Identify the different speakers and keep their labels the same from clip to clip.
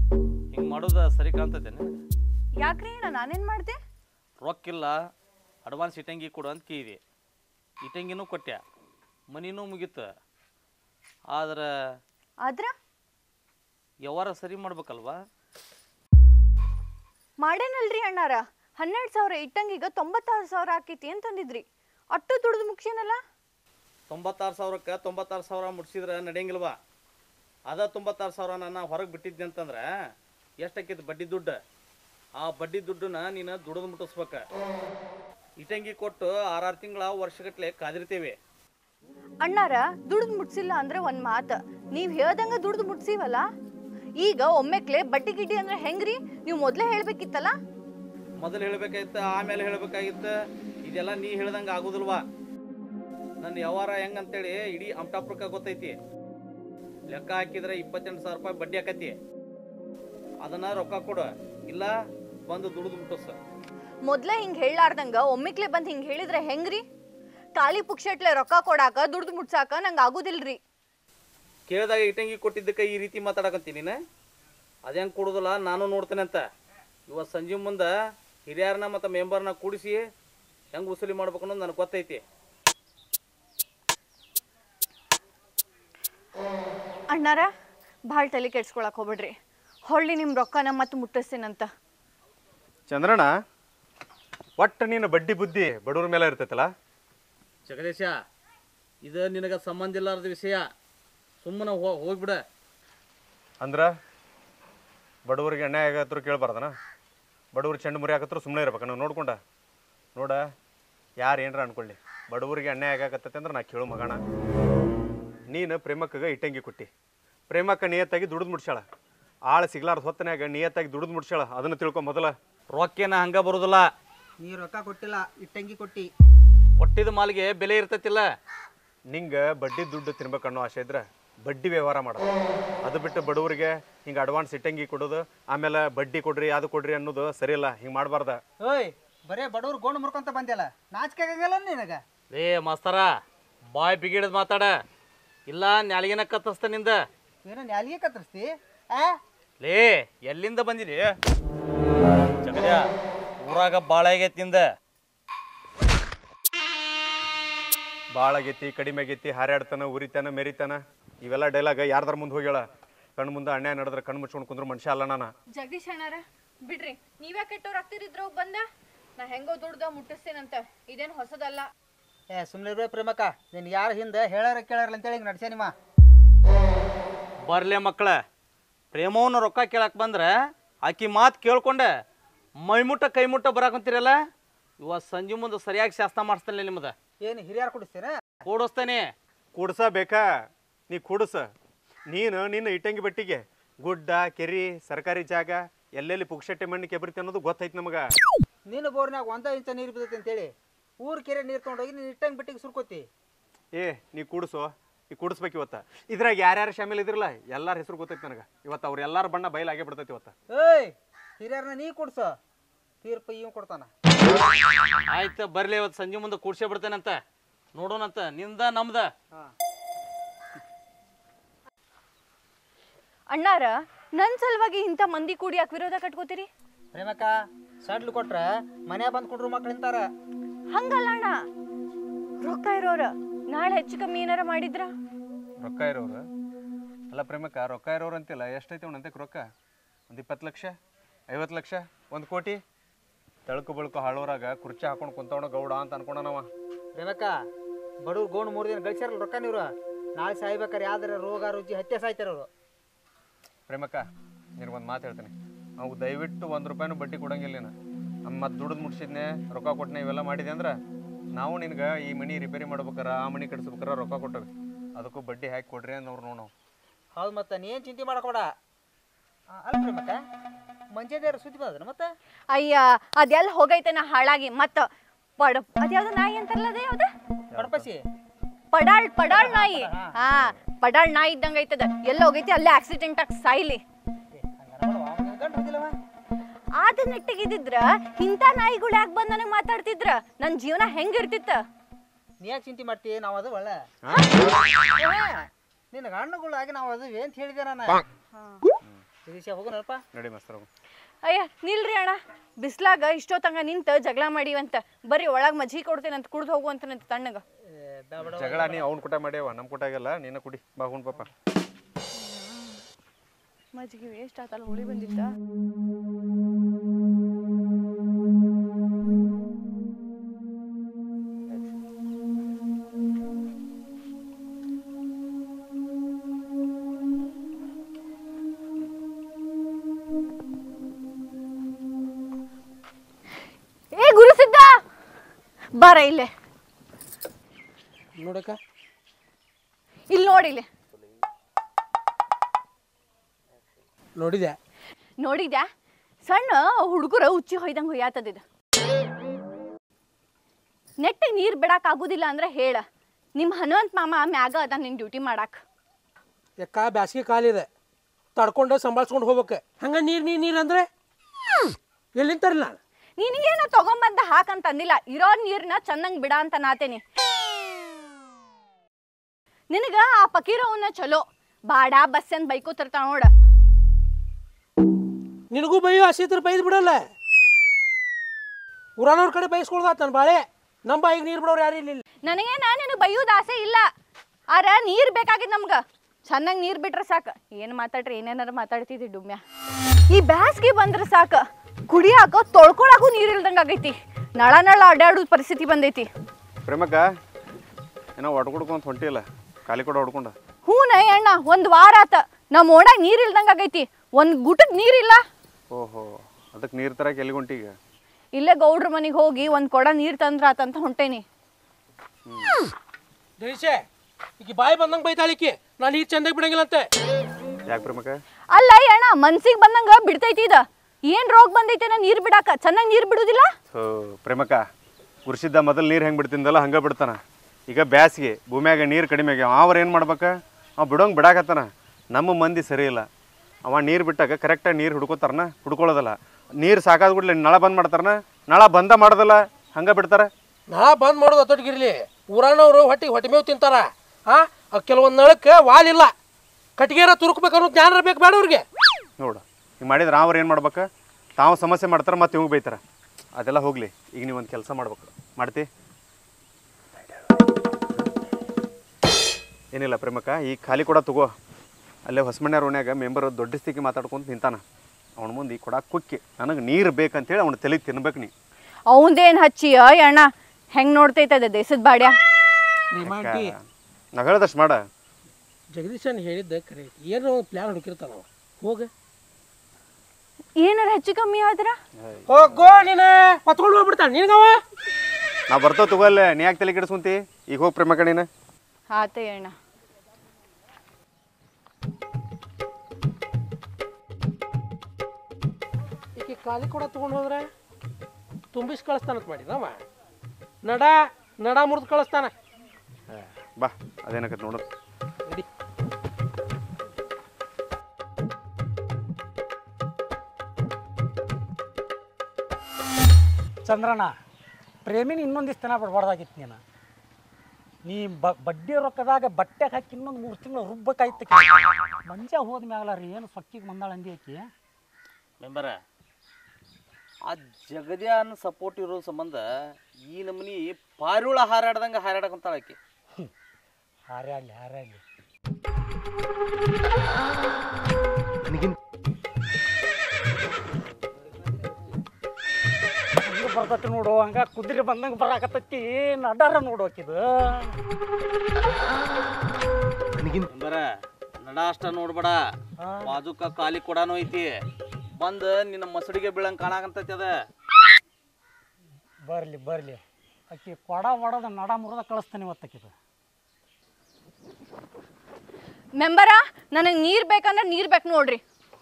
Speaker 1: ಹಿಂಗೆ ಮಾಡೋದು ಸರಿ ಕಾಣ್ತೈತೆ ನಿನಗೆ?
Speaker 2: ಯಾಕ್ರಿ ನಾನೇನು ಮಾಡಿದೆ?
Speaker 1: ರೊಕ್ಕಿಲ್ಲ, ಅಡ್ವಾನ್ಸ್ ಇಟ್ಟಂಗಿ ಕೊಡು ಅಂತ ಕೇಳಿದೆ. ಇಟ್ಟಂಗಿನೂ ಕೊಟ್ಟೆ, ಮನಿನೂ ಮುಗೀತು. ಆದ್ರೆ ಯಾವಾರ ಸರಿ ಮಾಡ್ಬೇಕಲ್ವಾ?
Speaker 2: ಮಾಡೇನಲ್ರಿ ಅಣ್ಣಾರ. 12,000 ಇಟ್ಟಂಗಿಗ 96,000 ಆಕೈತಿ ಅಂತಂದಿದ್ರಿ. ಅಟ್ಟು ದುಡ್ದು ಮುಗಿಸೇನಲ್ಲ.
Speaker 1: 96,000ಕ್ಕೆ 96,000 ಮುಟ್ಸಿದ್ರೆ ನಡೆಯಂಗಿಲ್ವಾ? ಅದ 96,000 ನಾನು ಹೊರಗೆ ಬಿಟ್ಟಿದ್ದೆ ಅಂತಂದ್ರೆ ಎಷ್ಟಾಕೈತಿ ಬಡ್ಡಿ ದುಡ್ಡು? ಆ ಬಡ್ಡಿ ದುಡ್ಡನ್ನ ನೀನು ದುಡಿದು ಮುಟ್ಟಿಸ್ಬೇಕು. ಇಟ್ಟಂಗಿ ಕೊಟ್ಟು 6 ತಿಂಗಳ ವರ್ಷಗಟ್ಲೆ ಕಾದಿರ್ತೀವಿ.
Speaker 2: ಅಣ್ಣಾರ ದುಡ್ದು ಮುಟ್ಸಿಲ್ಲ ಅಂದ್ರೆ ಒಂದು ಮಾತು, ನೀವು ಹೇಳ್ದಂಗೆ ದುಡ್ದು ಮುಟ್ಸಿವಲ್ಲ. ಈಗ ಒಮ್ಮೆಕ್ಲೆ ಬಡ್ಡಿ ಗಿಡ್ಡಿ ಅಂದ್ರೆ ಹೆಂಗ್ರಿ? ನೀವು ಮೊದಲೇ ಹೇಳ್ಬೇಕಿತ್ತಲ್ಲ.
Speaker 1: ಮೊದಲು ಹೇಳ್ಬೇಕಾಗಿತ್ತು, ಆಮೇಲೆ ಹೇಳ್ಬೇಕಾಗಿತ್ತು. ಇದೆಲ್ಲ ನೀ ಹೇಳ್ದಂಗೆ ಆಗೋದಿಲ್ವಾ? ನನ್ನ ವ್ಯವಹಾರ ಹೆಂಗಂತೇಳಿ ಇಡೀ ಅಮ್ಟಾಪುರಕ್ಕೆ ಗೊತ್ತೈತಿ. ಲೆಕ್ಕ ಹಾಕಿದ್ರೆ 28,000 ರೂಪಾಯಿ ಬಡ್ಡಿ ಆಕತಿ. ಅದನ್ನ ರೊಕ್ಕ ಕೊಡು, ಇಲ್ಲ ಬಂದು ದುಡಿದು ಮುಟ್ಟಿಸ.
Speaker 2: ಮೊದ್ಲೇ ಹಿಂಗೆ ಹೇಳಾರ್ದಂಗ ಒಮ್ಮೆಕ್ಲೆ ಬಂದು ಹಿಂಗೆ ಹೇಳಿದ್ರೆ ಹೆಂಗ್ರಿ? ಖಾಲಿ ಪುಕ್ಷಟ್ಲೆ ರೊಕ್ಕ ಕೊಡಾಕ ದುಡ್ದು ಮುಟ್ಸಾಕ ನಂಗೆ ಆಗೋದಿಲ್ರಿ.
Speaker 1: ಕೇಳಿದಾಗ ಇಟ್ಟಂಗಿ ಕೊಟ್ಟಿದ್ದಕ್ಕೆ ಈ ರೀತಿ ಮಾತಾಡಕಂತೀನಿ ನೀನು. ಅದು ಹೆಂಗೆ ಕೊಡೋದಿಲ್ಲ ನಾನು ನೋಡ್ತೇನೆ ಅಂತ. ಇವತ್ತು ಸಂಜೆ ಮುಂದೆ ಹಿರಿಯರನ್ನ ಮತ್ತು ಮೆಂಬರ್ನ ಕೂಡಿಸಿ ಹೆಂಗೆ ವಸೂಲಿ ಮಾಡ್ಬೇಕು ಅನ್ನೋದು ನನಗೆ ಗೊತ್ತೈತಿ.
Speaker 2: ಅಣ್ಣಾರ ಭಾಳ ತಲೆ ಕೆಡ್ಸ್ಕೊಳಕ್ ಹೋಗ್ಬಿಡ್ರಿ. ಹೊಳ್ಳಿ ನಿಮ್ಮ ರೊಕ್ಕನ ಮತ್ತೆ ಮುಟ್ಟಿಸ್ತೇನಂತ.
Speaker 3: ಚಂದ್ರಣ್ಣ, ಒಟ್ಟು ನೀನು ಬಡ್ಡಿ ಬುದ್ಧಿ ಬಡವ್ರ ಮೇಲೆ ಇರ್ತೈತಲ್ಲ.
Speaker 1: ಜಗದೀಶ, ಇದು ನಿನಗೆ ಸಂಬಂಧ ಇಲ್ಲಾರ್ದ ವಿಷಯ. ಸುಮ್ಮನೆ ಹೋಗ್ಬಿಡ.
Speaker 3: ಅಂದ್ರೆ ಬಡವ್ರಿಗೆ ಅನ್ಯಾಯ ಆಗತ್ರು ಕೇಳಬಾರ್ದನ? ಬಡವ್ರು ಚೆಂಡು ಮುರಿ ಆಗತ್ರು ಸುಮ್ಮನೆ ಇರ್ಬೇಕು ನಾವು ನೋಡ್ಕೊಂಡ. ನೋಡ, ಯಾರು ಏನರ ಅನ್ಕೊಳ್ಳಿ, ಬಡವ್ರಿಗೆ ಅನ್ಯಾಯ ಆಗಕತ್ತೈತೆ ಅಂದ್ರೆ ನಾ ಕೇಳು ಮಗಣ. ನೀನು ಪ್ರೇಮಕ್ಕಗೆ ಇಟ್ಟಂಗಿ ಕೊಟ್ಟಿ, ಪ್ರೇಮಕ್ಕ ನಿಯತ್ತಾಗಿ ದುಡಿದು ಮುಡ್ಸ್ಯಾಳ. ಆಳು ಸಿಗ್ಲಾರ್ದ ಹೊತ್ತನ್ಯಾಗ ನಿಯತ್ತಾಗಿ ದುಡಿದು ಮುಡ್ಸ್ಯಾಳ. ಅದನ್ನು ತಿಳ್ಕೊ ಮೊದಲ.
Speaker 1: ರೊಕ್ಕೇನ ಹಂಗ ಬರೋದಿಲ್ಲ.
Speaker 4: ನೀ ರೊಕ್ಕ ಕೊಟ್ಟಿಲ್ಲ, ಇಟ್ಟಂಗಿ ಕೊಟ್ಟಿ.
Speaker 1: ಕೊಟ್ಟಿದ ಮಾಲಿಗೆ ಬೆಲೆ ಇರ್ತೈತಿಲ್ಲ.
Speaker 3: ನಿಂಗೆ ಬಡ್ಡಿ ದುಡ್ಡು ತಿನ್ಬೇಕನ್ನೋ ಆಸೆ ಇದ್ರೆ ಬಡ್ಡಿ ವ್ಯವಹಾರ ಮಾಡೋದು. ಅದು ಬಿಟ್ಟು ಬಡವರಿಗೆ ಹಿಂಗೆ ಅಡ್ವಾನ್ಸ್ ಇಟ್ಟಂಗಿ ಕೊಡೋದು, ಆಮೇಲೆ ಬಡ್ಡಿ ಕೊಡ್ರಿ ಅದು ಕೊಡ್ರಿ ಅನ್ನೋದು ಸರಿ ಇಲ್ಲ. ಹಿಂಗೆ ಮಾಡಬಾರ್ದ.
Speaker 4: ಓಯ್, ಬರೇ ಬಡವ್ರು ಗೋಣು ಮುರ್ಕೊಂತ ಬಂದ್ಯಲ್ಲ, ನಾಚಿಕೆ ಆಗಲ್ಲ ನಿನಗ?
Speaker 1: ರೇ ಮಾಸ್ತರ, ಬಾಯ್ ಬಿಗಿಡದ್ ಮಾತಾಡ, ಇಲ್ಲ ನ್ಯಾಲಿಗೆನ ಕತ್ತಸ್ತ ನಿಂದ.
Speaker 4: ಏನೋ ನ್ಯಾಲಿಗೆ ಕತ್ತರಿಸ್ತಿ?
Speaker 1: ಲೇ, ಎಲ್ಲಿಂದ ಬಂದಿರಿ? ಜಗದ, ಊರಾಗ ಭಾಳ ಆಗೈತಿ ನಿಂದ.
Speaker 3: ಭಾಳ ಆಗೈತಿ, ಕಡಿಮೆ ಆಗೈತಿ, ಹಾರಾಡ್ತಾನ, ಉರಿತಾನ, ಮೆರಿತಾನ, ಇವೆಲ್ಲ ಡೈಲಾಗ್ ಯಾರ್ದಾರ ಮುಂದೆ ಹೋಗ್ಯಾಳ. ಕಣ್ಣು ಮುಂದೆ ಅನ್ಯಾಯ ನಡೆದ್ರೆ ಕಣ್ಣು ಮುಚ್ಕೊಂಡು ಕುಂದ್ರು ಮನುಷ್ಯ ಅಲ್ಲ ನಾನು.
Speaker 2: ಜಗದೀಶ್ ಅಣ್ಣಾರ ಬಿಡ್ರಿ, ನೀವೇ ಕೆಟ್ಟವ್ರು ಆಗ್ತಿರಿದ್ರು ಬಂದ. ನಾ ಹೆಂಗೋ ದುಡ್ದ ಮುಟ್ಟಿಸ್ತೇನಂತ, ಇದೇನು ಹೊಸದಲ್ಲ.
Speaker 4: ಸುಮ್ಮನೆ ಇರ್ಬೇ ಪ್ರೇಮಕ್ಕ, ನಿನ್ ಯಾರು ಹಿಂದೆ ಹೇಳಾರ ಕೇಳಾರಲ್ಲ ಅಂತೇಳಿ ಹಿಂಗೆ ನಡ್ಸ್ಯಾ ನಿಮ್ಮ.
Speaker 1: ಬರ್ಲೆ ಮಕ್ಕಳ, ಪ್ರೇಮವನ್ನ ರೊಕ್ಕ ಕೇಳಕ್ಕೆ ಬಂದ್ರೆ ಆಕಿ ಮಾತು ಕೇಳ್ಕೊಂಡೆ ಮೈಮುಟ್ಟ ಕೈಮುಟ್ಟ ಬರಾಕಂತೀರಲ್ಲ. ಇವತ್ತು ಸಂಜೆ ಮುಂದೆ ಸರಿಯಾಗಿ ಶಾಸ್ತ್ರ ಮಾಡಿಸ್ತೇನೆ ನಿಮ್ಮದ.
Speaker 4: ಏನು ಹಿರಿಯಾರು ಕೊಡಿಸ್ತೀರ?
Speaker 1: ಕೂಡಿಸ್ತೇನೆ.
Speaker 3: ಕೂಡ್ಸ ಬೇಕಾ? ನೀ ಕೂಡ್ಸ. ನೀನು ನಿನ್ನ ಇಟ್ಟಂಗಿ ಬಟ್ಟಿಗೆ ಗುಡ್ಡ, ಕೆರಿ, ಸರ್ಕಾರಿ ಜಾಗ ಎಲ್ಲೆಲ್ಲಿ ಪುಕ್ಷಟ್ಟೆ ಮಣ್ಣು ಕೆಬರಿತಿ ಅನ್ನೋದು ಗೊತ್ತೈತಿ ನಮಗೆ.
Speaker 4: ನೀನು ಬೋರ್ನಾಗ 1 ಇಂಚ ನೀರು ಬಿದ್ದೈತಿ ಅಂತೇಳಿ ಊರು ಕೆರೆ ನೀರು ತೊಗೊಂಡೋಗಿ ನೀನು ಇಟ್ಟಂಗಿ ಬಟ್ಟಿಗೆ ಸುರ್ಕೋತಿ.
Speaker 3: ನೀ ಕೂಡಿಸು, ನೀ ಕೂಡಿಸ್ಬೇಕು. ಇವತ್ತು ಇದ್ರಾಗ ಯಾರ್ಯಾರು ಶಾಮಿಲ್ ಇದ್ರಲ್ಲ ಎಲ್ಲಾರ ಹೆಸರು ಗೊತ್ತೈತಿ ನನಗೆ. ಇವತ್ತು ಅವ್ರು ಎಲ್ಲಾರ ಬಣ್ಣ ಬಯಲಾಗೇ ಬಿಡ್ತೈತಿ ಇವತ್ತು.
Speaker 4: ಏಯ್, ಹಿರಿಯರನ್ನ ನೀ ಕೊಡ್ಸ, ತೀರ್ಪು ಇವ್ ಕೊಡ್ತಾನ.
Speaker 1: ಆಯ್ತು, ಬರ್ಲಿ, ಇವತ್ತು ಸಂಜೆ ಮುಂದೆ ಕೂಡ್ಸೇ ಬಿಡ್ತೇನಂತ. ನೋಡೋಣಂತ, ನಿಂದ ನಮ್ದ.
Speaker 2: ಅಣ್ಣಾರ, ನನ್ನ ಸಲುವಾಗಿ ಇಂಥ ಮಂದಿ ಕೂಡಿ ಯಾಕೆ ವಿರೋಧ ಕಟ್ಕೋತೀರಿ?
Speaker 4: ಪ್ರೇಮಕ್ಕ, ಸಡ್ಲು ಕೊಟ್ರ ಮನೆ ಬಂದ್ ಕುಂಡ್ರು ಮಕ್ಳು ನಿಂತಾರ.
Speaker 2: ಹಂಗಲ್ಲ ಅಣ್ಣ, ರೊಕ್ಕ ಇರೋರ ನಾಳೆ ಹೆಚ್ಚು ಕಮ್ಮಿ ಏನಾರ ಮಾಡಿದ್ರ?
Speaker 3: ರೊಕ್ಕ ಇರೋರು ಅಲ್ಲ ಪ್ರೇಮಕ್ಕ, ರೊಕ್ಕ ಇರೋರು ಅಂತಿಲ್ಲ. ಎಷ್ಟೈತಿ ಅವನಂತಕ್ಕೆ ರೊಕ್ಕ? ಒಂದು 20 ಲಕ್ಷ, 50 ಲಕ್ಷ, 1 ಕೋಟಿ. ತಳ್ಕು ಬಳ್ಕು ಹಾಳೋರಾಗ ಕುರ್ಚಿ ಹಾಕೊಂಡು ಕುಂತವಣ ಗೌಡ ಅಂತ ಅನ್ಕೊಂಡ ನಾವ.
Speaker 4: ಪ್ರೇಮಕ್ಕ, ಬಡವ್ರು ಗೋಣು 3 ದಿನ ಗಳಿಸ್ಯಾರಲ್ಲ ರೊಕ್ಕ ನೀವ್ರು, ನಾಳೆ ಸಾಯ್ಬೇಕಾರೆ ಯಾವ್ದಾರ ರೋಗ ರುಜಿ ಹತ್ಯೆ ಸಾಯ್ತಾರ ಅವರು.
Speaker 3: ಪ್ರೇಮಕ್ಕ, ನಿನಗೊಂದು ಮಾತು ಹೇಳ್ತೀನಿ. ನಾವು ದಯವಿಟ್ಟು 1 ರೂಪಾಯಿನೂ ಬಡ್ಡಿ ಕೊಡಂಗಿಲ್ಲ. ನೀನು ನಮ್ಮ ಮತ್ತೆ ದುಡಿದು ಮುಟ್ಸಿದ್ನೆ, ರೊಕ್ಕ ಕೊಟ್ಟನೆ, ಇವೆಲ್ಲ ಮಾಡಿದೆ ಅಂದ್ರೆ ನಾವು ನಿನ್ಗೆ ಈ ಮನೆ ರಿಪೇರಿ ಮಾಡ್ಬೇಕಾರ, ಆ ಮನೆ ಕಟ್ಸ್ಬೇಕಾರ ರೊಕ್ಕ ಕೊಟ್ಟವಿ. ಅದಕ್ಕೂ ಬಡ್ಡಿ ಹಾಕಿ ಕೊಡ್ರಿ ಅನ್ನೋರು ನಾವು.
Speaker 4: ಹೌದು, ಮತ್ತೆ ನೀನು ಚಿಂತೆ ಮಾಡಕೋಡ. ಅಲ್ಲ ಪ್ರೇಮಕ್ಕ, ಮಂಜೇದೇವ್ರ ಸುದ್ದಿ ಬಂದ್ರ ಮತ್ತೆ?
Speaker 2: ಅಯ್ಯ, ಅದೆಲ್ಲ ಹೋಗೈತೆನ ಹಾಳಾಗಿ. ಮತ್ತ ಅದ್ಯಾವ್ದು ನಾಯಿ ಅಂತಾರಲ್ಲ, ಅದೇ ಯಾವ್ದು?
Speaker 4: ಪಡಪಸಿ
Speaker 2: ಪಡಾಳ್ ನಾಯಿ. ಹಾ, ಪಡಾಳ್ ನಾಯಿ ಇದ್ದಂಗ ಐತದ. ಎಲ್ಲ ಹೋಗೈತಿ, ಅಲ್ಲೇ ಆಕ್ಸಿಡೆಂಟ್ ಆಗಿ ಸಾಯ್ಲಿ. ಆದ ನೆಟ್ಟಿಗಿದ್ರ ಇಂಥ ನಾಯಿಗಳು ಯಾಕೆ ಬಂದ್ ನನಗೆ ಮಾತಾಡ್ತಿದ್ರ? ನನ್ನ ಜೀವನ ಹೆಂಗಿರ್ತಿತ್ತ?
Speaker 4: ನೀ ಯಾಕೆ ಚಿಂತೆ ಮಾಡ್ತೀವಿ? ನಾವು ಅದು ಒಳ್ಳೆ ನಿನ್ನ ಗಣ್ಣಗಳು ಆಗಿ ನಾವು ಅದು ಅಂತ ಹೇಳಿದೆ ನಾನು. ಜಗದೀಶ ಹೋಗೋಣಪ್ಪ.
Speaker 3: ನಡಿ ಮಸ್ತರ.
Speaker 2: ಅಯ್ಯ ನಿಲ್ರಿ ಅಣ್ಣ, ಬಿಸ್ಲಾಗ ಇಷ್ಟೊತ್ತಂಗ ನಿಂತ ಜಗಳ ಮಾಡಿವಂತ ಬರ್ರಿ ಒಳಗೆ ಮಜ್ಜಿಗೆ ಕೊಡ್ತೇನಂತ ಕುಡ್ದು ಹೋಗುವಂತನಂತ ತಣ್ಣಗ.
Speaker 3: ಜಗಳ ನೀ ಅವ್ನ ಕುಟ ಮಾಡ್ಯಾವ, ನಮ್ಮ ಕುಟಾಗೆಲ್ಲ ನೀನ ಕುಡಿ ಬಾ ಹುಣ್ ಪಾಪ.
Speaker 2: ಮಜ್ಜಿಗೆ ವೇಸ್ಟ್ ಆತಲ್ಲ, ಹುಳಿ ಬಂದಿತ್ತ. ಏ ಗುರುಸಿದ್ದ ಬಾರ ಇಲ್ಲೇ.
Speaker 5: ನೋಡಕ್ಕ
Speaker 2: ಇಲ್ಲಿ ನೋಡಿಲ್ಲ.
Speaker 5: ನೋಡಿದೆ
Speaker 2: ನೋಡಿದ್ಯಾ? ಸಣ್ಣ ಹುಡುಗರ ಉಚ್ಚಿ ಹೊಯ್ದಂಗೆ ಹೊಯ್ಯಾತದಿದ. ನೆಟ್ಟಿಗೆ ನೀರು ಬಿಡಾಕ್ ಆಗುದಿಲ್ಲ ಅಂದ್ರೆ ಹೇಳ, ನಿಮ್ಮ ಹನುಮಂತ ಮಾಮ ಮ್ಯಾಗ ಅದ ನಿನ್ ಡ್ಯೂಟಿ ಮಾಡಾಕ.
Speaker 5: ಯಾಕ ಬ್ಯಾಸಿಗೆ ಕಾಲಿದೆ, ತಡ್ಕೊಂಡು ಸಂಭಾಳ್ಸ್ಕೊಂಡು ಹೋಗ್ಬೇಕು. ಹಂಗ ನೀರು ಅಂದ್ರೆ ಎಲ್ಲಿಂತಾರಲ್ಲ ನಾನು.
Speaker 2: ನಿನಗೇನ ತಗೊಂಬಂದ ಹಾಕಂತ ಅಂದಿಲ್ಲ, ಇರೋ ನೀರ್ನ ಚೆನ್ನಾಗಿ ಬಿಡ ಅಂತ ನಾತೇನಿ. ನಿನಗ ಆ ಪಕೀರವನ್ನ ಚಲೋ ಬಾಡ ಬಸ್ ಅಂತ ಬೈಕೋತಿರ್ತಾವ ನೋಡ.
Speaker 5: ನಿನಗೂ ಬೈಯೋ ಹಸಿತ್ರ ಬೈದ್ ಬಿಡಲ್ಲ. ಊರಾನವ್ರ ಕಡೆ ಬೈಸ್ಕೊಳ್ದಾತ ನನ್ನ ಬಾಳೆ. ನಮ್ಮ ಬಾಯಿಗೆ ನೀರು ಬಿಡೋರು ಯಾರು ಇಲ್ಲ.
Speaker 2: ನನಗೇನ ನಿನಗೆ ಬೈಯೋದು ಆಸೆ ಇಲ್ಲ, ಆರ ನೀರ್ ಬೇಕಾಗಿದ್ ನಮ್ಗ. ಚೆನ್ನಾಗಿ ನೀರ್ ಬಿಟ್ರೆ ಸಾಕ. ಏನ್ ಮಾತಾಡ್ರಿ, ಏನೇನಾರ ಮಾತಾಡ್ತಿದ್ದಿ ಡುಮ್ಯ. ಈ ಬ್ಯಾಸ್ಗೆ ಬಂದ್ರೆ ಸಾಕ, ಕುಡಿಯಾಕ ತೊಳ್ಕೊಳಕು ನೀರ್ ಇಲ್ದಂಗ ಆಗೈತಿ. ನಳ ಅಡ್ಡಾಡೋದ್ ಪರಿಸ್ಥಿತಿ ಬಂದೈತಿ.
Speaker 3: ಪ್ರೇಮಕ್ಕ ಏನೋ ಹೊಡ್ಕೊಡ್ಕೊಂತ ಹೊಂಟಿಲ್ಲ, ಖಾಲಿ ಕೂಡ ಹೊಡ್ಕೊಂಡ.
Speaker 2: ಹೂನ ಅಣ್ಣ, ಒಂದ್ ವಾರ ಆತ ನಮ್ಮ ಓಣಾಗ ನೀರ್ ಇಲ್ದಂಗ ಆಗೈತಿ. ಒಂದ್ ಗುಟಕ್ ನೀರಿಲ್ಲ.
Speaker 3: ಓಹೋ, ಅದಕ್ಕೆ ನೀರು ತರಕ್ಕೆ ಎಲ್ಲಿ ಹೊಂಟೀಗ?
Speaker 2: ಇಲ್ಲೇ ಗೌಡ್ರ ಮನೆಗೆ ಹೋಗಿ ಒಂದ್ ಕೊಡ ನೀರ್ ತಂದ್ರ ಆತಂತ ಹೊಂಟೇನಿ.
Speaker 5: ಜಗೀಶೆ ಈಗ ಬಾಯಿ ಬಂದಂಗೆ ಬೈತಾಳಿಕಿ, ನಾನು ನೀರು ಚಂದಾಗಿ ಬಿಡಂಗಿಲ್ಲ ಅಂತೆ.
Speaker 3: ಯಾಕೆ ಪ್ರೇಮಕ್ಕ?
Speaker 2: ಅಲ್ಲ ಅಣ್ಣ, ಮನ್ಸಿಗೆ ಬಂದಂಗ ಬಿಡ್ತೈತಿ ಇದ. ಏನ್ ರೋಗ ಬಂದೈತೇನ ನೀರ್ ಬಿಡಾಕ? ಚೆನ್ನಾಗಿ ನೀರ್ ಬಿಡುದಿಲ್ಲ.
Speaker 3: ಪ್ರೇಮಕ್ಕ, ಗುರ್ಸಿದ್ದ ಮೊದಲು ನೀರು ಹೆಂಗೆ ಬಿಡ್ತಿದ್ದಲ್ಲ ಹಂಗೆ ಬಿಡ್ತಾನ. ಈಗ ಬ್ಯಾಸಿಗೆ ಭೂಮ್ಯಾಗ ನೀರು ಕಡಿಮೆ ಆಗ್ಯಾವ, ಅವ್ರು ಏನು ಮಾಡ್ಬೇಕ? ಅವ ಬಿಡೋಂಗೆ ಬಿಡಾಕತ್ತಾನ. ನಮ್ಮ ಮಂದಿ ಸರಿ ಇಲ್ಲ. ಅವ ನೀರು ಬಿಟ್ಟಾಗ ಕರೆಕ್ಟಾಗಿ ನೀರು ಹುಡ್ಕೋತಾರನ, ಹುಡ್ಕೊಳ್ಳೋದಲ್ಲ. ನೀರು ಸಾಕಾದ ಕೂಡಲೇ ನಳ ಬಂದ್ ಮಾಡ್ತಾರನ, ನಳ ಬಂದ ಮಾಡೋದಲ್ಲ, ಹಂಗೆ ಬಿಡ್ತಾರೆ.
Speaker 5: ನಳ ಬಂದ್ ಮಾಡೋದು ಅತ್ತೊಟ್ಟಿಗಿರ್ಲಿ, ಊರಾನವರು ಹೊಟ್ಟೆ ಮೇವು ತಿಂತಾರ. ಕೆಲವೊಂದು ನಳಕ್ಕೆ ವಾಲಿಲ್ಲ, ಕಟ್ಟಿಗೆರ ತುರುಕ್ಬೇಕು ಅನ್ನೋ ಜ್ಞಾನ ಬೇಕು ಬೇಡ ಅವ್ರಿಗೆ.
Speaker 3: ನೋಡು, ಹಿಂಗೆ ಮಾಡಿದ್ರೆ ಅವ್ರು ಏನು ಮಾಡ್ಬೇಕು? ತಾವು ಸಮಸ್ಯೆ ಮಾಡ್ತಾರೆ, ಮತ್ತೆ ಇವಾಗ ಬೈತಾರೆ. ಅದೆಲ್ಲ ಹೋಗಲಿ, ಈಗ ನೀವು ಒಂದು ಕೆಲಸ ಮಾಡ್ಬೇಕು. ಮಾಡ್ತಿ? ಏನಿಲ್ಲ ಪ್ರೇಮಕ್ಕ, ಈ ಖಾಲಿ ಕೂಡ ತಗೋ. ಅಲ್ಲೇ ಹೊಸಮಣ್ಣ ರೋಣ್ಯಾಗ ಮೆಂಬರ್ ದೊಡ್ಡ ಸ್ಥಿತಿ ಮಾತಾಡ್ಕೊಂತ ನಿಂತಾನ. ಅವನ ಮುಂದೆ ಈ ಕೊಡ ಕುಕ್ಕಿ ನನಗೆ ನೀರು ಬೇಕಂತೇಳಿ ಅವ್ನ ತಲೆಗೆ ತಿನ್ಬೇಕು ನೀ.
Speaker 2: ಅವಂದೇನು ಹಚ್ಚಿ ಅಣ್ಣ ಹೆಂಗೆ ನೋಡ್ತೈತದ ದೇಶದ ಬಾಡ್ಯ.
Speaker 3: ನಾವು ಹೇಳ್ದಷ್ಟು ಮಾಡ.
Speaker 5: ಜಗದೀಶನ್ ಹೇಳಿದ್ದ ಕರೆ, ಏನೋ ಪ್ಲ್ಯಾನ್ ಹುಡುಕಿರ್ತಾನ ಅವ. ಹೋಗ
Speaker 2: ಏನಾರ ಹೆಚ್ಚು ಕಮ್ಮಿ ಆದ್ರ
Speaker 5: ಹೋಗೋ, ನೀನು ಹೊತ್ಕೊಂಡು ಹೋಗ್ಬಿಡ್ತಾನೆ ನಿನಗವ.
Speaker 3: ನಾವು ಬರ್ತೇವೆ ತಗೋಲ್ಲ, ನೀ ಯಾಕೆ ತಲೆ ಕೆಡಿಸ್ಕೊಂತಿ? ಈಗ ಹೋಗಿ ಪ್ರೇಮಕ್ಕ ನೀನು.
Speaker 2: ಆತ ಅಣ್ಣ.
Speaker 5: ಈಕೆ ಖಾಲಿ ಕೂಡ ತೊಗೊಂಡು ಹೋದ್ರೆ ತುಂಬಿಸಿ ಕಳಿಸ್ತಾನಂತ ಮಾಡಿದವ. ನಡ ಮುರಿದು ಕಳಿಸ್ತಾನ.
Speaker 3: ಬಾ, ಅದೇನಕತ್ ನೋಡು.
Speaker 5: ನಡಿ.
Speaker 6: ಚಂದ್ರಣ್ಣ, ಪ್ರೇಮಿನ ಇನ್ನೊಂದಿಷ್ಟು ದಿನ ಬಿಡ್ಬಾರ್ದಾಗಿತ್ತು ನೀನು. ನೀ ಬಡ್ಡಿ ರೊಕ್ಕದಾಗ ಬಟ್ಟೆಗೆ ಹಾಕಿ ಇನ್ನೊಂದು 3 ತಿಂಗಳು ರುಬ್ಬಕಾಯ್ತು. ಮಂಜ ಹೋದ ಮ್ಯಾಗಲ ರೀ ಏನು ಸೊಕ್ಕಿಗೆ ಬಂದಾಳ ಅಂದಿ ಆಕಿ.
Speaker 1: ಮೆಂಬರ, ಆ ಜಗದ್ಯಾನ ಸಪೋರ್ಟ್ ಇರೋ ಸಂಬಂಧ ಈ ನಮೂನಿ ಪಾರಿವಾಳ ಹಾರಾಡ್ದಂಗೆ ಹಾರಾಡಕಂತಾಳ ಆಕಿ.
Speaker 6: ಹಾರಾಡ್ಲಿ ಹಂಗೆ ಬರ್ತೈತಿ ನೋಡು, ಹಂಗ ಕುದುರೆ ಬಂದಂಗೆ ಬರಾಕತ್ತೈತಿ. ನಡಾರ ನೋಡೋಕಿದು.
Speaker 1: ಮೆಂಬರ, ನಡ ಅಷ್ಟ ನೋಡ್ಬೇಡ, ಬಾಜುಕ ಖಾಲಿ ಕೊಡಾನು ಐತಿ. ಬಂದು ನಿನ್ನ ಮಸಡಿಗೆ ಬೀಳಂಗೆ ಕಾಣಾಕಂತೈತಿ ಅದ.
Speaker 6: ಬರ್ಲಿ ಆಕಿ ಕೊಡ ಒಡದ ನಡ ಮುರಿದ ಕಳಿಸ್ತಾನೆ ಇವತ್ತಕ್ಕಿದು.
Speaker 2: ಮೆಂಬರ, ನನಗೆ ನೀರ್ ಬೇಕಂದ್ರೆ ನೀರ್ ಬೇಕು ನೋಡ್ರಿ.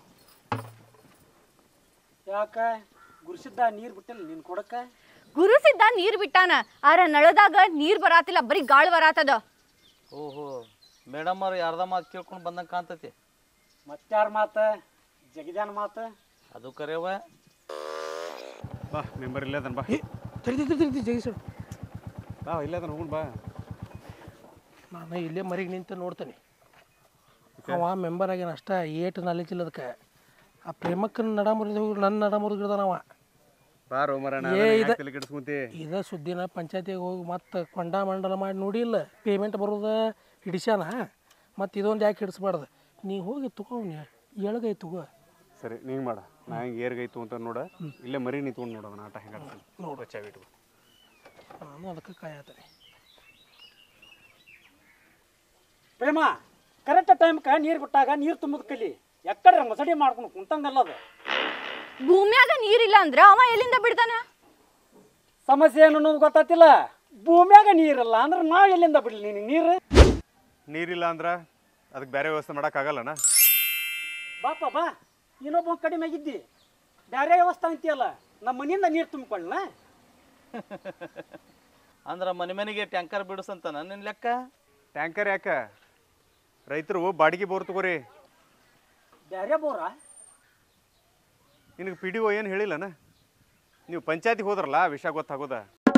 Speaker 6: ಯಾಕ ಗುರುಸಿದ್ದ ನೀರು ಬಿಟ್ಟಿಲ್ಲ ನೀನು ಕೊಡಕ್ಕ?
Speaker 2: ಗುರುಸಿದ್ದ ನೀರ್ ಬಿಟ್ಟಾನ, ಆರ ನಳದಾಗ ನೀರ್ ಬರಾತಿಲ್ಲ, ಬರೀ ಗಾಳಿ ಬರಾತದ.
Speaker 1: ಓಹೋ, ಮೇಡಮ್ ಅವ್ರು ಯಾರ್ದ ಮಾತು ಕೇಳ್ಕೊಂಡು ಬಂದಂಗೆ ಕಾಣ್ತೈತಿ.
Speaker 6: ಮತ್ತಾರ ಮಾತ? ಜಗದ್ಯಾನ ಮಾತ?
Speaker 1: ಅದು ಕರೆಯವ.
Speaker 3: ಬಾ, ಮೆಂಬರ್ ಇಲ್ಲೇ ಅದನ್. ಬಾ
Speaker 5: ಜಗೀಶ್,
Speaker 3: ಬಾ ಇಲ್ಲೇ ಅದನ್, ಹೋಗುಣ ಬಾ.
Speaker 5: ನಾನು ಇಲ್ಲೇ ಮರಿಗೆ ನಿಂತು ನೋಡ್ತೇನೆ. ಅವ ಮೆಂಬರ್ ಆಗ್ಯಾನ ಅಷ್ಟ, ಏಟು ನಾಲೆಜ್ ಇಲ್ಲದಕ್ಕೆ. ಆ ಪ್ರೇಮಕ್ಕನ ನಡ ಮುರಿದು ಹೋಗಿ ನನ್ನ ನಡ ಮುರಿಗಿಡ್ದಾನವ.
Speaker 3: ಬಾರೋ ಮರಣ ಕೆಡಿಸ್ಕೊಂತಿ.
Speaker 5: ಇದ ಸುದ್ದಿನ ಪಂಚಾಯತಿಗೆ ಹೋಗಿ ಮತ್ತೆ ಕೊಂಡ ಮಂಡಲ ಮಾಡಿ ನೋಡಿಲ್ಲ, ಪೇಮೆಂಟ್ ಬರೋದ ಹಿಡಿಸ್ಯಾನ. ಮತ್ತು ಇದೊಂದು ಯಾಕೆ ಹಿಡಿಸ್ಬಾರ್ದು, ನೀ ಹೋಗಿ ತಗೋವ್ನಿ ಎಳಗೈ ತಗೋ.
Speaker 3: ಸರಿ ನೀಂಗೆ ಮಾಡ, ನಾ ಹಿಂಗೆ ಏರ್ಗೈತು ಅಂತ ನೋಡ, ಇಲ್ಲೇ ಮರಿ ನೀ ತೊಗೊಂಡು ನೋಡೋಣ ಆಟ ಹೆಂಗೆ
Speaker 5: ನೋಡು
Speaker 3: ಚಾವಿಟ್ಟು.
Speaker 5: ನಾನು ಅದಕ್ಕೆ ಕಾಯತ್ತೀನಿ.
Speaker 6: ಪ್ರೇಮ ಕರೆಕ್ಟ್ ಟೈಮ್ಗೆ ನೀರು ಬಿಟ್ಟಾಗ ನೀರು ತುಂಬೋದು ಕಲಿ. ಎಕ್ಕಡ್ರೆ ಮಸಡಿ ಮಾಡ್ಕೊಂಡು ಕುಂತಂಗಲ್ಲ ಅದು.
Speaker 2: ಭೂಮ್ಯಾಗ ನೀರಿಲ್ಲ ಅಂದ್ರೆ ಅವ ಎಲ್ಲಿಂದ ಬಿಡ್ತಾನ?
Speaker 6: ಸಮಸ್ಯೆ ಏನು ಅನ್ನೋದು ಗೊತ್ತಾತಿಲ್ಲ. ಭೂಮ್ಯಾಗ ನೀರಿಲ್ಲ ಅಂದ್ರೆ ನಾವು ಎಲ್ಲಿಂದ ಬಿಡ್ಲಿ ನಿನಗೆ ನೀರು?
Speaker 3: ನೀರಿಲ್ಲ ಅಂದ್ರೆ ಅದಕ್ಕೆ ಬೇರೆ ವ್ಯವಸ್ಥೆ ಮಾಡೋಕ್ಕಾಗಲ್ಲಣ್ಣ.
Speaker 6: ಬಾಪ ಬಾ, ಇನ್ನೊಬ್ಬ ಕಡಿಮೆ ಆಗಿದ್ದಿ, ಬೇರೆ ವ್ಯವಸ್ಥೆ ಅಂತೀಯಲ್ಲ, ನಮ್ಮ ಮನೆಯಿಂದ ನೀರು ತುಂಬಿಕೊಳ್ಳ.
Speaker 1: ಅಂದ್ರೆ ಮನೆ ಮನೆಗೆ ಟ್ಯಾಂಕರ್ ಬಿಡಿಸಂತ ನನ್ನ ಲೆಕ್ಕ.
Speaker 3: ಟ್ಯಾಂಕರ್ ಯಾಕೆ? ರೈತರು ಬಾಡಿಗೆ ಬೋರ್ ತಗೋರಿ.
Speaker 6: ಬೇರೆ ಬೋರ?
Speaker 3: ನಿನಗೆ ಪಿ ಡಿ ಒ ಏನು ಹೇಳಿಲ್ಲನ? ನೀವು ಪಂಚಾಯತಿಗೆ ಹೋದ್ರಲ್ಲ ವಿಷಯ ಗೊತ್ತಾಗೋದ.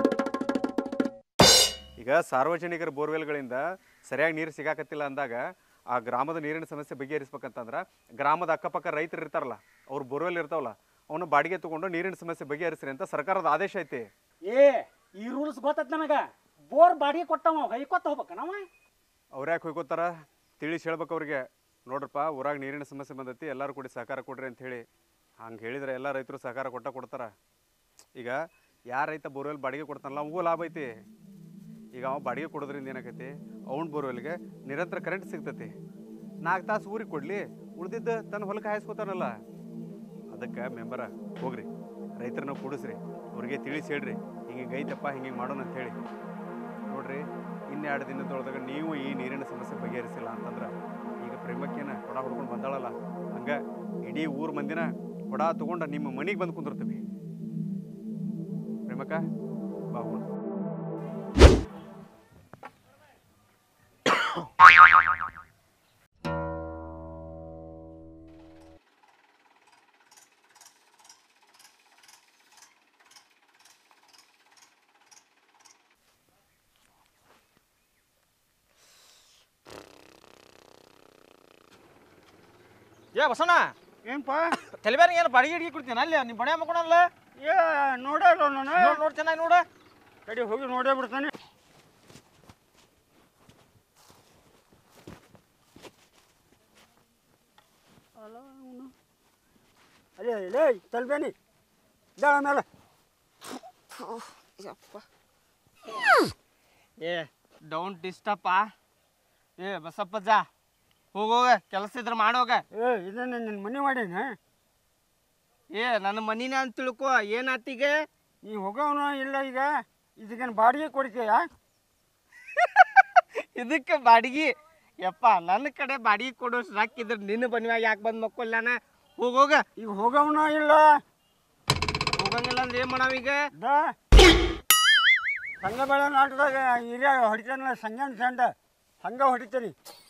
Speaker 3: ಈಗ ಸಾರ್ವಜನಿಕರ ಬೋರ್ವೆಲ್ಗಳಿಂದ ಸರಿಯಾಗಿ ನೀರು ಸಿಗಾಕತ್ತಿಲ್ಲ ಅಂದಾಗ ಆ ಗ್ರಾಮದ ನೀರಿನ ಸಮಸ್ಯೆ ಬಗೆಹರಿಸ್ಬೇಕಂತಂದ್ರೆ ಗ್ರಾಮದ ಅಕ್ಕಪಕ್ಕ ರೈತರು ಇರ್ತಾರಲ್ಲ, ಅವ್ರು ಬೋರ್ವೆಲ್ ಇರ್ತಾವಲ್ಲ, ಅವನು ಬಾಡಿಗೆ ತೊಗೊಂಡು ನೀರಿನ ಸಮಸ್ಯೆ ಬಗೆಹರಿಸ್ರಿ ಅಂತ ಸರ್ಕಾರದ ಆದೇಶ ಐತಿ.
Speaker 6: ಈ ರೂಲ್ಸ್ ಗೊತ್ತೈತೆ ನನಗೆ. ಬೋರ್ ಬಾಡಿಗೆ ಕೊಟ್ಟವ ಹೊಯ್ಕೊತ ಹೋಗ್ಬೇಕ ನಾವ.
Speaker 3: ಅವ್ರು ಯಾಕೆ ಹೋಯ್ಕೋತಾರ ತಿಳಿಸಿ ಹೇಳ್ಬೇಕು ಅವ್ರಿಗೆ. ನೋಡ್ರಪ್ಪ, ಊರಾಗ ನೀರಿನ ಸಮಸ್ಯೆ ಬಂದೈತಿ, ಎಲ್ಲರೂ ಕೂಡಿ ಸಹಕಾರ ಕೊಡ್ರಿ ಅಂತ ಹೇಳಿ. ಹಂಗೆ ಹೇಳಿದ್ರೆ ಎಲ್ಲ ರೈತರು ಸಹಕಾರ ಕೊಡ್ತಾರ. ಈಗ ಯಾರು ರೈತ ಬೋರ್ವೆಲ್ ಬಾಡಿಗೆ ಕೊಡ್ತಾನಲ್ಲ ಅವಗೂ ಲಾಭ ಐತಿ. ಈಗ ಅವ ಬಾಡಿಗೆ ಕೊಡೋದ್ರಿಂದ ಏನಾಗೈತಿ, ಅವ್ನ ಬೋರ್ವೆಲ್ಗೆ ನಿರಂತರ ಕರೆಂಟ್ ಸಿಗ್ತೈತಿ. 4 ತಾಸು ಊರಿಗೆ ಕೊಡಲಿ, ಉಳ್ದಿದ್ದು ತನ್ನ ಹೊಲಕ್ಕೆ ಹಾಯಿಸ್ಕೋತಾನಲ್ಲ. ಅದಕ್ಕೆ ಮೆಂಬರ ಹೋಗ್ರಿ, ರೈತರನ್ನ ಕೂಡಿಸ್ರಿ, ಅವ್ರಿಗೆ ತಿಳಿಸಿ ಹೇಳ್ರಿ ಹಿಂಗೆ ಐತಪ್ಪ ಹಿಂಗೆ ಮಾಡೋಣ ಅಂತ ಹೇಳಿ. ನೋಡ್ರಿ, 2 ದಿನದೊಳದಾಗ ನೀವು ಈ ನೀರಿನ ಸಮಸ್ಯೆ ಬಗೆಹರಿಸಿಲ್ಲ ಅಂತಂದ್ರೆ ಈಗ ಪ್ರೇಮಕ್ಕೇನ ಕೊಡ ಹುಡ್ಕೊಂಡು ಬಂದಾಳಲ್ಲ, ಹಂಗೆ ಇಡೀ ಊರು ಮಂದಿನ ಕೊಡ ತಗೊಂಡು ನಿಮ್ಮ ಮನೆಗೆ ಬಂದು ಕುಂದಿರ್ತೀವಿ. ಪ್ರೇಮಕ್ಕ ಬಾ ಹೋಗೋಣ.
Speaker 1: ಏ ಬಸಣ್ಣ,
Speaker 4: ಏನಪ್ಪ
Speaker 1: ತಲೆಬೇರೆ ಏನು ಬಾಡಿಗೆ ಹಿಡಿಗೆ ಕೊಡ್ತೀನಿ ಅಲ್ಲಿ ನಿಮ್ಮ ಬಣೆ ಮಕ್ಕೊಳಲ್ಲ.
Speaker 4: ನೋಡಲ್ಲ ನಾನು.
Speaker 1: ನೋಡಿ ಚೆನ್ನಾಗಿ ನೋಡ,
Speaker 4: ಕಡೆ ಹೋಗಿ ನೋಡೇ ಬಿಡ್ತಾನೆ. ಅಲ್ಲೇ ತಲ್ಬೇನಿ ಇದ್ದಾಳ ಮೇಲೆ.
Speaker 1: ಏ ಡೋಂಟ್ ಡಿಸ್ಟರ್ಬ್. ಏ ಬಸಪ್ಪಜ್ಜ, ಹೋಗೋಗ, ಕೆಲಸ ಇದ್ರೆ ಮಾಡೋಗ.
Speaker 4: ಇದನ್ನ ನಿನ್ನ ಮನೆ ಮಾಡೇನ?
Speaker 1: ನನ್ನ ಮನಿನ ಅಂತ ತಿಳ್ಕೊ. ಏನಾತೀಗ?
Speaker 4: ನೀ ಹೋಗೋವನ ಇಲ್ಲ, ಈಗ ಇದಕ್ಕೇನು ಬಾಡಿಗೆ ಕೊಡ್ತೀಯ?
Speaker 1: ಇದಕ್ಕೆ ಬಾಡಿಗೆ? ಯಪ್ಪ, ನನ್ನ ಕಡೆ ಬಾಡಿಗೆ ಕೊಡೋ ಸಾಕಿದ್ರೆ ನಿನ್ನ ಬನ್ನಿವಾಗ ಯಾಕೆ ಬಂದು ಮಕ್ಕೊಲ್ಲಾನ? ಹೋಗೋಗ.
Speaker 4: ಈಗ ಹೋಗೋವನ ಇಲ್ಲ?
Speaker 1: ಹೋಗಂಗಿಲ್ಲ ಅಂದ್ರೆ ಏನು ಮಾಡಾವೀಗ?
Speaker 4: ಸಂಘ ಬೆಳೆ ನಾಟದಾಗ ಹಿರಿಯ ಹೊಡಿತಾನಲ್ಲ, ಸಂಘ ಸಂಡ ಹಂಗ ಹೊಡಿತೀನಿ.